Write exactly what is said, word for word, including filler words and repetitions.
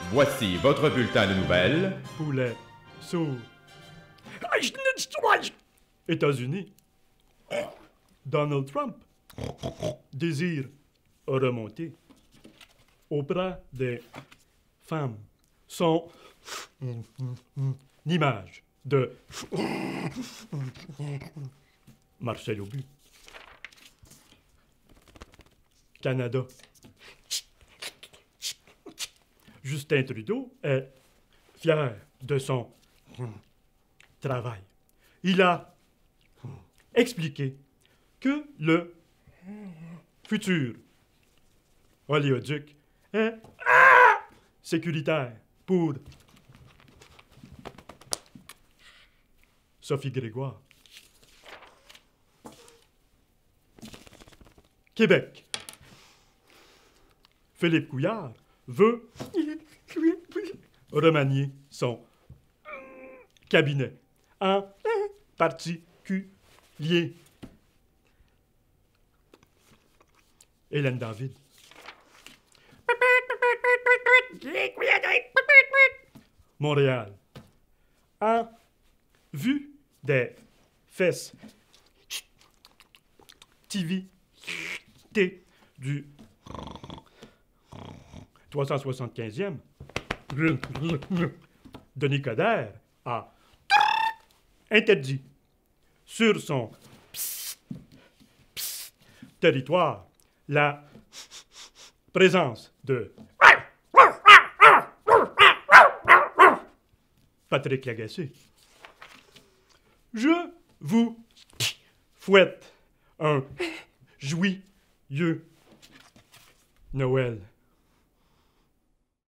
Voici votre bulletin de nouvelles. Poulet, sourd. États-Unis. Donald Trump désire remonter auprès des femmes son image de Marcel Aubu. Canada. Justin Trudeau est fier de son travail. Il a expliqué que le futur oléoduc est sécuritaire pour Sophie Grégoire. Québec. Philippe Couillard veut remanier son cabinet en particulier. Hélène David. Montréal. En vue des fesses activité du trois cent soixante-quinzième, Denis Coderre a interdit sur son territoire la présence de Patrick Lagacé. Je vous fouette un joyeux Noël.